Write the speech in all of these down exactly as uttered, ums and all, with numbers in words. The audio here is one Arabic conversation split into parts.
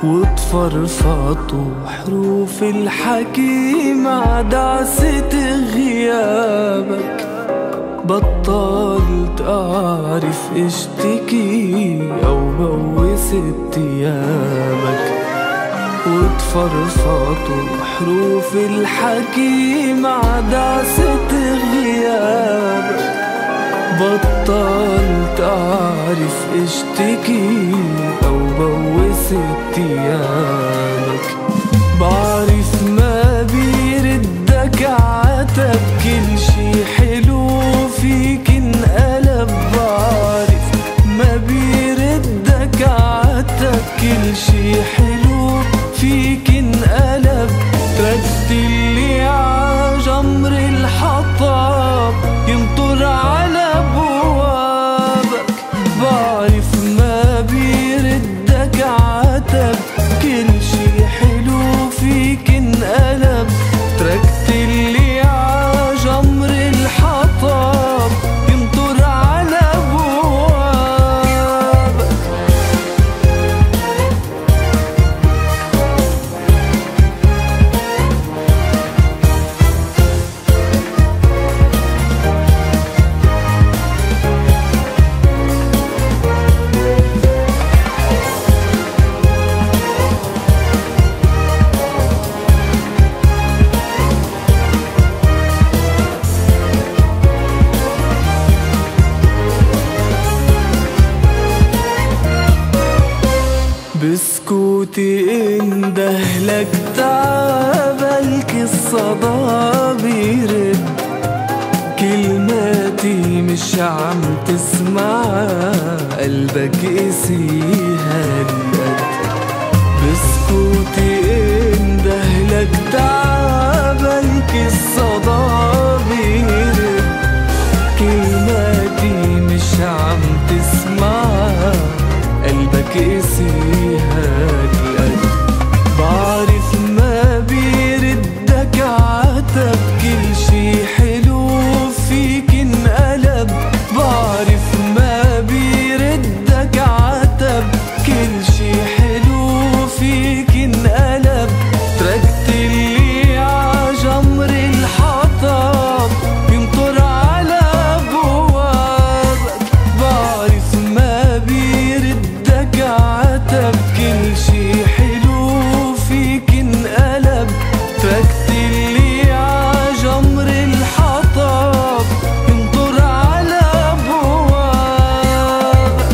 وتفرفطوا حروف الحكي مع دعسة غيابك. بطلت أعرف اشتكي أو بوس ثيابك. وتفرفطوا حروف الحكي مع دعسة غيابك. بطلت أعرف اشتكي أو بوس ثيابك. بعرف ما بيردك عتب، كل شي حلو فيك انقلب. بعرف ما بيردك عتب، كل شي حلو فيك انقلب. تركت اللي عجمر الحطب ينطر على بوابك. بعرف ما بيردك عتب، كل شي حلو فيك انقلب. تركت اللي عجمر الحطب ينطر على بوابك. بسكوتي اندهلك تعبلك الصدى بيرد. كلماتي مش عم تسمع قلبك قسيها هالقد. بسكوتي اندهلك تعبلك الصدى بيرد. كلماتي مش عم تسمع قلبك قسيها هالقد. بعرف ما بيردك عتب، كل شي حلو فيك انقلب. بعرف ما بيردك عتب، كل شي حلو فيك انقلب. تركت اللي عجمر الحطب ينطر على بوابك. بعرف ما بيردك عتب، كل شي حلو فيك انقلب. تركت اللي عجمر الحطب ينطر على بوابك.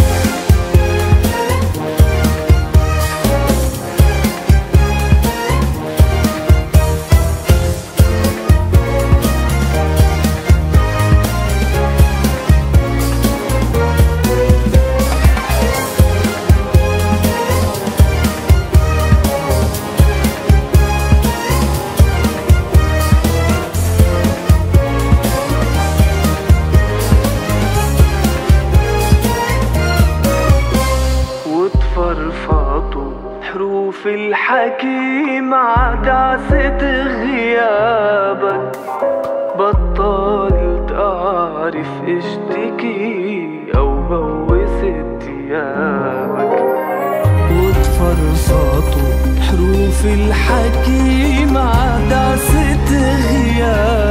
وتفرفطوا حروف الحكي مع دعسة غيابك. بطلت أعرف اشتكي أو بوس ثيابك. وتفرفطوا حروف الحكي مع دعسة غيابك.